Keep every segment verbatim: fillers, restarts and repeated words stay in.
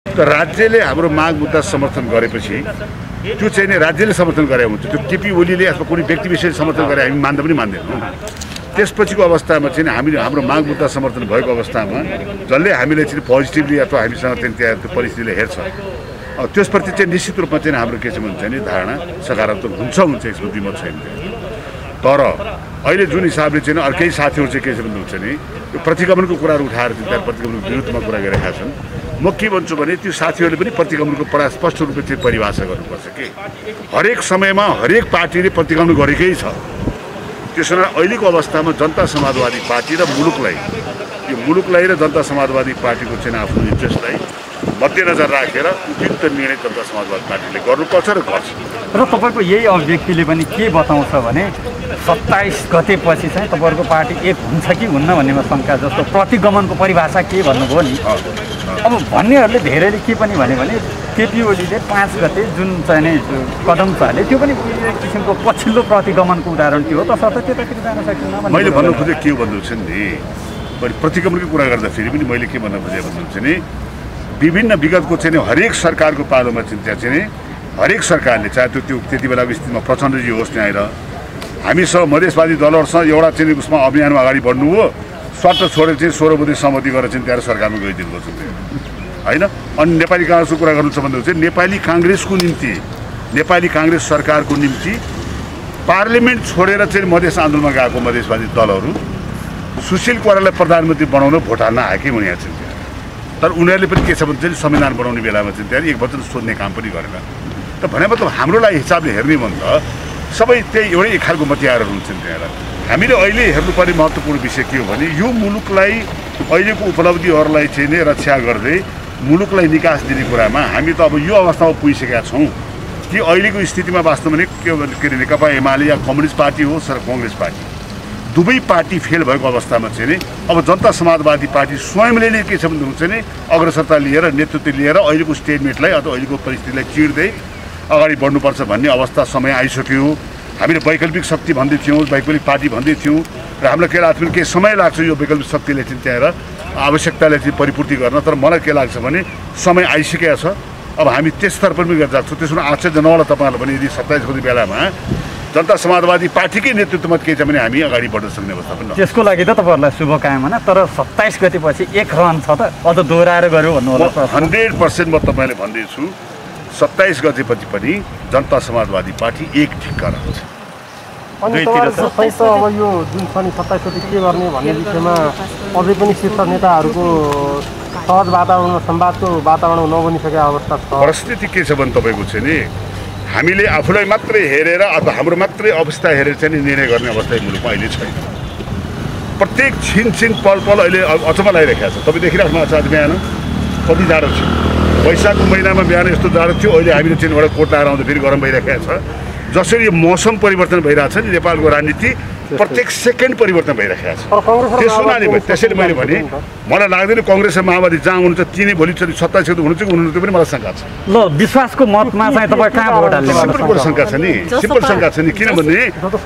त राज्यले हाम्रो माग मुद्दा समर्थन गरेपछि त्यो चाहिँ नि राज्यले समर्थन गरे हुन्छ। त्यो केपी ओलीले अथवा कुनै व्यक्ति विशेष समर्थन गरे हामी मान्दा पनि मान्दैनौँ। त्यसपछिको अवस्थामा चाहिँ हामीले हाम्रो माग मुद्दा समर्थन भएको अवस्थामा जसले हामीले चाहिँ पोजिटिभली अथवा हामीसँग चाहिँ त्यहाँ त्यो परिस्थितिले हेर्छ त्यसप्रति चाहिँ निश्चित रूपमा चाहिँ हाम्रो के छ भन्छ नि धारणा सकारात्मक हुन्छ हुन्छ यसमा दुईमत छैन। तर अहिले जुन हिसाबले चाहिँ अर्कै साथीहरू चाहिँ के छ भन्नुहुन्छ नि यो प्रतिगमनको कुराहरू उठाएर चाहिँ त्यहाँ प्रतिगमनको विरुद्धमा कुरा गरिरहेका छन्। म के भन्छु भने त्यो साथीहरूले पनि प्रतिगमनको परा स्पष्ट रूपले चाहिँ परिभाषा गर्नुपर्छ कि हरेक समयमा हरेक पार्टीले प्रतिगमन गरेकै छ। त्यसो भए अहिलेको अवस्थामा जनता समाजवादी पार्टी र मुलुकलाई यो मुलुकलाई र जनता समाजवादी पार्टीको चाहिँ आफ्नो इन्ट्रेस्टलाई मध्यनजर राखेर उपयुक्त निर्णय जनता समाजवादी पार्टीले गर्नुपर्छ र गर्छ। र तपाईँको यही अभिव्यक्तिले पनि के बताउँछ भने सत्ताइस गते पछि चाहिँ तपाईँहरूको पार्टी एक हुन्छ कि हुन्न भन्नेमा शङ्का जस्तो प्रतिगमनको परिभाषा के भन्नुभयो नि। अब भन्नेहरूले धेरैले के पनि भन्यो भने केपी ओलीले पाँच गते जुन चाहिँ कदम चाले त्यो पनि एक किसिमको पछिल्लो प्रतिगमनको उदाहरण के हो तसर्थ त्यतातिर जान सकिन्न। मैले भन्नु खोजेँ के भन्नुहुन्छ नि मैले प्रतिगमनकै कुरा गर्दाखेरि पनि मैले के भन्न खोजेँ भन्नुहुन्छ नि विभिन्न विगतको चाहिँ हरेक सरकारको पालोमा चाहिँ त्यहाँ चाहिँ हरेक सरकारले चाहे त्यो त्यो त्यति बेलाको स्थितिमा प्रचण्डजी होस् त्यहाँ आएर हामीसँग मधेसवादी दलहरूसँग एउटा चाहिँ उसमा अभियानमा अगाडि बढ्नु हो स्वार्थ छोडेर चाहिँ सोह्र बुद्धि सहमति गरेर चाहिँ त्यहाँ सरकारमा गइदिनु पर्छ होइन। अनि नेपाली काङ्ग्रेसको कुरा गर्नु छ भन्दा चाहिँ नेपाली काङ्ग्रेसको निम्ति नेपाली काङ्ग्रेस सरकारको निम्ति पार्लियामेन्ट छोडेर चाहिँ मधेस आन्दोलनमा गएको मधेसवादी दलहरू सुशील कोइरालालाई प्रधानमन्त्री बनाउन भोट हाल्न आएकै हुने छन्। तर उनीहरूले पनि के छ भने चाहिँ संविधान बनाउने बेलामा चाहिँ त्यहाँ एक वचन सोध्ने काम पनि गरेन। त भने मतलब हाम्रो लागि हिसाबले हेर्ने भन्दा सबै त्यही एउटै एक खालको मतियारहरू हुन्छन् त्यहाँ। हामीले अहिले हेर्नुपर्ने महत्त्वपूर्ण विषय के हो भने यो मुलुकलाई अहिलेको उपलब्धिहरूलाई चाहिँ नै रक्षा गर्दै मुलुकलाई निकास दिने कुरामा हामी त अब यो अवस्थामा पुगिसकेका छौँ कि अहिलेको स्थितिमा वास्तवमा नै के के अरे नेकपा एमाले या कम्युनिस्ट पार्टी होस् र कङ्ग्रेस पार्टी दुवै पार्टी फेल भएको अवस्थामा चाहिँ नि अब जनता समाजवादी पार्टी स्वयंले नै के छ भन्नुहुन्छ नि अग्रसरता लिएर नेतृत्व लिएर अहिलेको स्टेटमेन्टलाई अथवा अहिलेको परिस्थितिलाई चिर्दै अगाडि बढ्नुपर्छ भन्ने अवस्था समय आइसक्यो। हामीले वैकल्पिक शक्ति भन्दै थियौँ वैकल्पिक पार्टी भन्दै थियौँ र हामीलाई के लाग्छ भने केही समय लाग्छ यो वैकल्पिक शक्तिले चाहिँ त्यहाँ आवश्यकतालाई चाहिँ परिपूर्ति गर्न। तर मलाई के लाग्छ भने समय आइसकेको छ। अब हामी त्यसतर्फ पनि गरेर जान्छौँ। त्यसो भने आश्चर्य नहोला तपाईँहरूलाई पनि यदि सत्ताइस गते बेलामा जनता समाजवादी पार्टीकै नेतृत्वमा के छ भने हामी अगाडि बढ्न सक्ने अवस्था पनि त्यसको लागि त तपाईँहरूलाई शुभकामना। तर सत्ताइस गतेपछि एक रन छ त अझ दोहोऱ्याएर गऱ्यो भन्नु होला। हन्ड्रेड पर्सेन्ट म तपाईँले भन्दैछु सत्ताइस गतेपछि पनि जनता समाजवादी पार्टी एक ठिक्का रहन्छ। अनि संयुक्त अब यो जुन छ नि सत्ताइस गते के गर्ने भन्ने विषयमा अझै पनि शीर्ष नेताहरूको सहज वातावरण संवादको वातावरण नबनिसकेको अवस्था छ। परिस्थिति के छ भने तपाईँको चाहिँ नि हामीले आफूलाई मात्रै हेरेर अथवा हाम्रो मात्रै अवस्था हेरेर चाहिँ निर्णय गर्ने अवस्था मुलुकमा अहिले छैन। प्रत्येक छिन छिन पल पल अहिले अचम्म लागिरहेको छ। तपाईँ देखिराख्नु भएको छ आज बिहान कति जाडो थियो। वैशाखको महिनामा बिहान यस्तो जाडो थियो अहिले हामीले चाहिँ एउटा कोट लगाएर आउँदा फेरि गरम भइरहेको छ। जसरी यो मौसम परिवर्तन भइरहेको छ नि नेपालको राजनीति प्रत्येक सेकेन्ड परिवर्तन भइरहेको छ। त्यस हुनाले त्यसैले मैले भने मलाई लाग्दैन कङ्ग्रेस र माओवादी जहाँ हुनुहुन्छ तिनै भोलि सत्ताइस गते हुनुहुन्छ कि हुनुहुन्छ पनि मलाई शङ्का छ। ल विश्वासको मतमा चाहिँ तपाईँ कहाँ भोट हाल्ने सिम्पल कुरा शङ्का छ नि सिम्पल शङ्का छ नि किनभने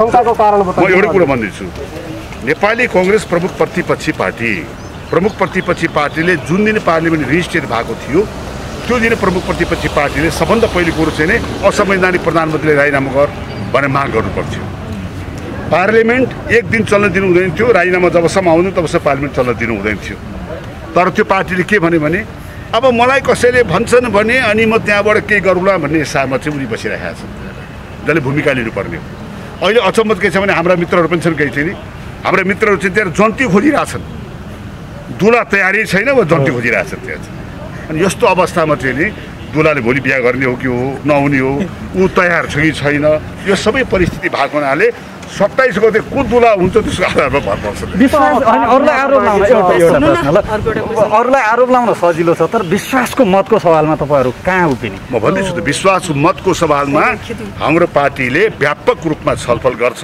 म एउटै कुरो भन्दैछु नेपाली कङ्ग्रेस प्रमुख प्रतिपक्षी पार्टी प्रमुख प्रतिपक्षी पार्टीले जुन दिन पार्लियामेन्ट रिजिस्ट्रेट भएको थियो त्यो दिन प्रमुख प्रतिपक्षी पार्टीले सबभन्दा पहिलो कुरो चाहिँ नै असंवैधानिक प्रधानमन्त्रीले राजीनामा गर भनेर माग गर्नुपर्थ्यो। पार्लियामेन्ट एक दिन चल्न दिनु हुँदैन थियो। राजीनामा जबसम्म आउँदैन तबसम्म पार्लियामेन्ट चल्न दिनु हुँदैन थियो। तर त्यो पार्टीले के भन्यो भने अब मलाई कसैले भन्छन् भने अनि म त्यहाँबाट केही गरौँला भन्ने हिसाबमा चाहिँ उनी बसिरहेका छन् जसले भूमिका लिनुपर्ने हो। अहिले अचम्मत के छ भने हाम्रा मित्रहरू पनि छन् केही चाहिँ नि हाम्रा मित्रहरू चाहिँ त्यहाँ जन्ती खोजिरहेछन् दुला तयारी छैन वा जन्ती खोजिरहेछन् त्यहाँ। अनि यस्तो अवस्थामा चाहिँ नि दुलाले भोलि बिहा गर्ने हो कि हो नहुने हो ऊ तयार छ कि छैन यो सबै परिस्थिति भएको हुनाले सत्ताइस गते को दुला हुन्छ त्यसको आधारमा भर पर्छ। अरूलाई आरोप लाउन एउटा एउटा प्रश्न ल अरूलाई आरोप लाउन सजिलो छ तर विश्वासको मतको सवालमा तपाईँहरू कहाँ उभिने? म भन्दैछु त विश्वास मतको सवालमा हाम्रो पार्टीले व्यापक रूपमा छलफल गर्छ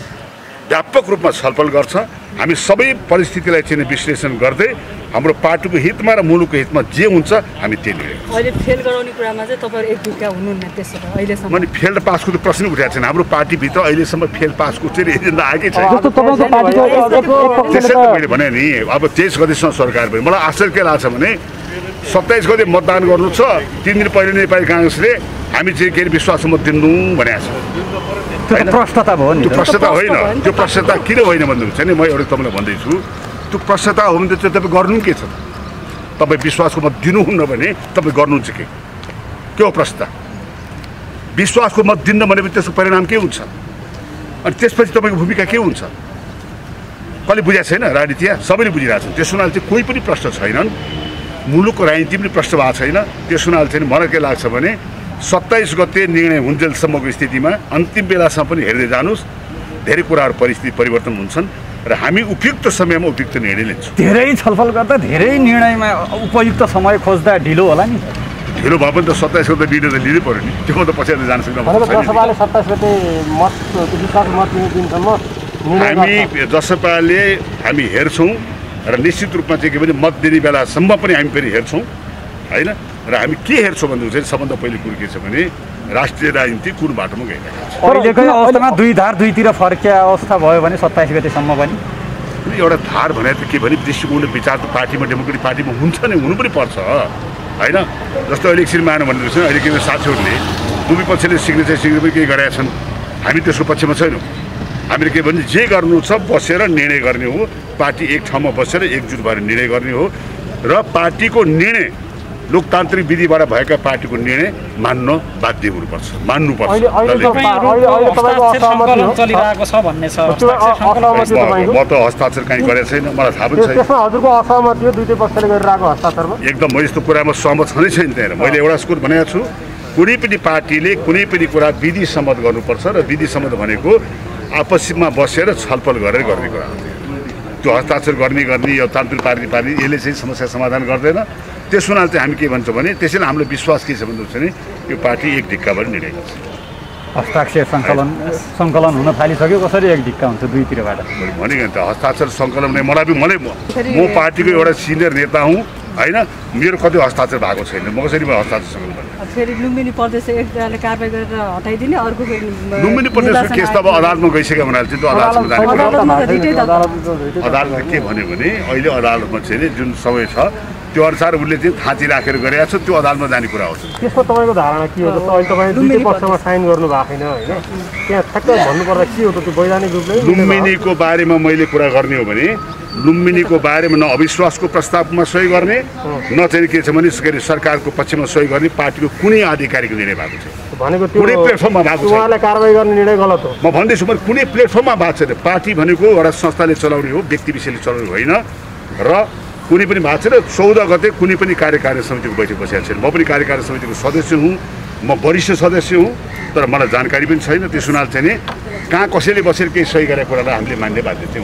व्यापक रूपमा छलफल गर्छ। हामी सबै परिस्थितिलाई चाहिँ विश्लेषण गर्दै हाम्रो पार्टीको हितमा र मुलुकको हितमा जे हुन्छ हामी त्यही लिन्छौँ। अहिले फेल गराउने कुरामा चाहिँ तपाईहरु एक ढुक्का हुनुहुन्न त्यसो भए अहिलेसम्म मैले फेल पासको त प्रश्न उठाएको छैन। हाम्रो पार्टीभित्र अहिलेसम्म फेल पासको चाहिँ एजेन्डा आएकै छैन। त्यसै त मैले भने नि अब तेइस गतेसम्म सरकार भयो। मलाई आश्चर्य के लाग्छ भने सत्ताइस गते मतदान गर्नु छ, तिन दिन पहिले नेपाली काङ्ग्रेसले हामी चाहिँ के अरे विश्वासको मत दिनु भनेको छ। त्यो त प्रश्नता भयो नि। त्यो प्रश्नता होइन, त्यो प्रश्नता किन होइन भन्नुहुन्छ भने म एउटा तपाईँलाई भन्दैछु, त्यो प्रश्नता हो भने चाहिँ तपाईँ गर्नु के छ? तपाईँ विश्वासको मत दिनुहुन्न भने तपाईँ गर्नुहुन्छ के के हो प्रश्नता? विश्वासको मत दिन्न भनेपछि त्यसको परिणाम के हुन्छ अनि त्यसपछि तपाईँको भूमिका के हुन्छ? कसले बुझाएको छैन? राजनीति सबैले बुझिरहेको छ। त्यस हुनाले चाहिँ कोही पनि प्रश्न छैनन्, मुलुकको राजनीति पनि प्रश्न भएको छैन। त्यस हुनाले चाहिँ मलाई के लाग्छ भने सत्ताइस गते निर्णय हुन्जेलसम्मको स्थितिमा अन्तिम बेलासम्म पनि हेर्दै जानुहोस्, धेरै कुराहरू परिस्थिति परिवर्तन हुन्छन् र हामी उपयुक्त समयमा उपयुक्त निर्णय लिन्छौँ। धेरै छलफल गर्दा धेरै निर्णयमा उपयुक्त समय खोज्दा ढिलो होला नि। ढिलो भए पनि त सत्ताइस गते निर्णय त लिनै पऱ्यो नि, त्यो त पछि जान सक्दैन। जसपाले सत्ताइस गते मत विश्वास मत दिने दिनसम्म हामी जसपाले हामी हेर्छौँ र निश्चित रूपमा चाहिँ के भने मत दिने बेलासम्म पनि हामी फेरि हेर्छौँ होइन। र हामी के हेर्छौँ भन्नुहुन्छ भने सबभन्दा पहिले कुरो के छ भने राष्ट्रिय राजनीति कुन बाटोमा गइरहेको छ। अहिलेकै अवस्थामा दुई धार दुईतिर फर्किया अवस्था भयो भने सत्ताइस गतेसम्म पनि एउटा धार भने त के भने दृष्टिकोण विचार त पार्टीमा डेमोक्रेटिक पार्टीमा हुन्छ नै, हुनु पनि पर्छ होइन। जस्तो अहिले एकछिन मानव भन्दैछ अहिले के साथीहरूले दुवै पक्षले सिग्नेचर सिग्ने पनि केही गरेका छन्, हामी त्यसको पक्षमा छैनौँ। हामीले के भने जे गर्नु छ बसेर निर्णय गर्ने हो, पार्टी एक ठाउँमा बसेर एकजुट भएर निर्णय गर्ने हो र पार्टीको निर्णय लोकतान्त्रिक विधिबाट भएका पार्टीको निर्णय मान्न बाध्य हुनुपर्छ, मान्नुपर्छ। चलिरहेको छ भन्ने छ। म त हस्ताक्षर कहीँ गरेको छैन, मलाई थाहा पनि छैन। त्यसमा हजुरको असहमति हो दुईटै पक्षले गरिरहेको हस्ताक्षरमा? एकदम म यस्तो कुरामा सहमत छँदै छैन। त्यहाँ मैले एउटा कुरो भनेको छु, कुनै पनि पार्टीले कुनै पनि कुरा विधि सम्मत गर्नुपर्छ र विधि सम्मत भनेको आपसमा बसेर छलफल गरेर गर्ने कुरा हो। त्यो हस्ताक्षर गर्ने गर्ने यो तान्त्रिक पार्टी पार्टी यसले चाहिँ समस्या समाधान गर्दैन। त्यस हुनाले चाहिँ हामी के भन्छौँ भने त्यसैले हाम्रो विश्वास के छ भन्नुहुन्छ भने यो पार्टी एक ढिक्काबाट निर्णय गर्छ। हस्ताक्षर सङ्कलन सङ्कलन हुन थालिसक्यो, कसरी एक ढिक्का हुन्छ दुईतिरबाट? भनेको त हस्ताक्षर सङ्कलन नै मलाई पनि मलाई म पार्टीको एउटा सिनियर नेता हुँ होइन, मेरो कति हस्ताक्षर भएको छैन, म कसरी म हस्ताक्षर सङ्कलन गर्ने? फेरि लुम्बिनी प्रदेश एकजनाले कारबाही गरेर हटाइदिने, अर्को लुम्बिनी प्रदेशको केस त अब अदालतमा गइसक्यो भने चाहिँ त्यो अदालतमा जाने अदालतले के भन्यो भने अहिले अदालतमा चाहिँ जुन समय छ त्यो अनुसार उसले चाहिँ थाँची राखेर गरेको छ, त्यो अदालतमा जाने कुरा हो। त्यसमा तपाईँको धारणा के हो त? अहिले तपाईँ दुईटै पक्षमा साइन गर्नु भएको छैन होइन, त्यहाँ ठ्याक्कै भन्नुपर्दा के हो त? त्यो वैधानिक रूपले लुम्बिनीको बारेमा मैले कुरा गर्ने हो भने लुम्बिनीको बारेमा न अविश्वासको प्रस्तावमा सही गर्ने न चाहिँ के छ भने सरकारको पक्षमा सही गर्ने पार्टीको कुनै आधिकारिक निर्णय भएको छैन। भनेको त्यो कुनै प्लेटफर्ममा भएको छैन। उहाँलाई कारबाही गर्ने निर्णय गलत हो म भन्दैछु, म कुनै प्लेटफर्ममा भएको छैन। पार्टी भनेको एउटा संस्थाले चलाउने हो, व्यक्ति विषयले चलाउने होइन र कुनै पनि भएको छैन। चौध गते कुनै पनि कार्यकारिणी समितिको बैठक बसेको छैन। म पनि कार्यकारिणी समितिको सदस्य हुँ, म वरिष्ठ सदस्य हुँ, तर मलाई जानकारी पनि छैन। त्यस हुनाले चाहिँ कहाँ कसैले बसेर केही सही गरेको कुरालाई हामीले मान्ने बाध्य थियौँ।